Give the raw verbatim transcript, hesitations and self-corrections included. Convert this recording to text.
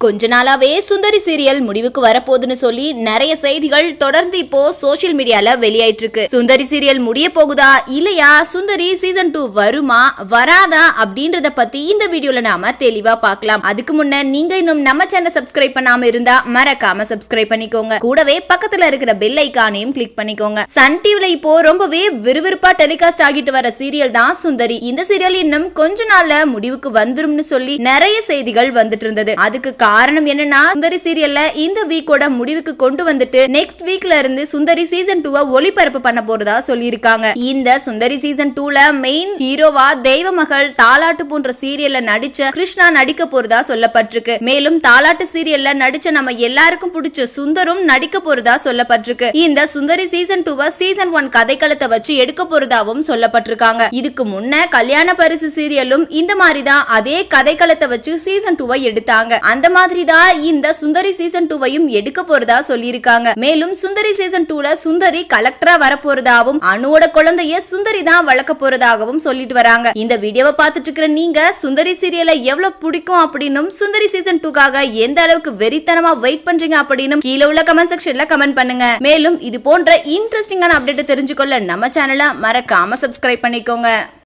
கொஞ்ச நாளாவே சுந்தரி சீரியல் முடிவுக்கு வரப்போகுதுன்னு சொல்லி நிறைய செய்திகள் தொடர்ந்து இப்போ சோசியல் மீடியால வெளியாயிட்டு இருக்கு. சுந்தரி சீரியல் முடிய போகுதா இல்லையா, சுந்தரி சீசன் டூ வருமா வராதா அப்படின்றத பத்தி இந்த வீடியோல நாம தெளிவா பார்க்கலாம். அதுக்கு முன்ன நீங்க இன்னும் நம்ம சேனல் சப்ஸ்கிரைப் பண்ணாம இருந்தா மறக்காம சப்ஸ்கிரைப் பண்ணிக்கோங்க. கூடவே பக்கத்துல இருக்கிற பெல் ஐகானையும் கிளிக் பண்ணிக்கோங்க. சன் டிவில இப்போ ரொம்பவே விறுவிறுப்பா டெலிகாஸ்ட் ஆகிட்டு வர சீரியல் தான் சுந்தரி. இந்த சீரியல் இன்னும் கொஞ்ச நாள்ல முடிவுக்கு வந்துரும்னு சொல்லி நிறைய செய்திகள் வந்துட்டு இருந்தது. அதுக்கு காரணம் என்னன்னா, சுந்தரி சீரியல்ல இந்த வீக்கோட முடிவுக்கு கொண்டு வந்துட்டு நெக்ஸ்ட் வீக்ல இருந்து சுந்தரி சீசன் டூ ஒளிபரப்பு பண்ண போறதா சொல்லியிருக்காங்க. இந்த சுந்தரி சீசன் டூல மெயின் ஹீரோவா தெய்வமகள், தாலாட்டு போன்ற சீரியல்ல நடிச்ச கிருஷ்ணா நடிக்க போறதா சொல்லப்பட்டிருக்கு. மேலும் தாலாட்டு சீரியல்ல நடிச்ச நம்ம எல்லாருக்கும் பிடிச்ச சுந்தரும் நடிக்க போறதா சொல்லப்பட்டிருக்கு. இந்த Sundari season two season one கதைக்களத்தை வச்சு எடுக்க போறதாவும் சொல்லப்பட்டிருக்காங்க. இதுக்கு முன்ன கல்யாண பரிசு சீரியலும் இந்த மாதிரி தான் அதே கதைக்களத்தை வச்சு சீசன் டூ எடுத்தாங்க. அந்த மாதிரி தான் இந்த சுந்தரி சீசன் டூ வையும் எடுக்க போறதா சொல்லியிருக்காங்க. மேலும் சுந்தரி சீசன் டூல சுந்தரி கலெக்டரா வர போறதாவும் அனுவோட குழந்தைய சுந்தரி தான் வளர்க்க போறதாகவும் சொல்லிட்டு வராங்க. இந்த வீடியோவை பார்த்துட்டு இருக்கிற நீங்க சுந்தரி சீரியலை எவ்வளவு பிடிக்கும் அப்படின்னும் சுந்தரி சீசன் டூக்காக எந்த அளவுக்கு வெறித்தனமா வெயிட் பண்றீங்க அப்படின்னு கீழே உள்ள கமெண்ட் செக்ஷன்ல கமெண்ட் பண்ணுங்க. மேலும் இது போன்ற இன்ட்ரெஸ்டிங்கான அப்டேட் தெரிஞ்சுக்கொள்ள நம்ம சேனலை மறக்காம சப்ஸ்கிரைப் பண்ணிக்கோங்க.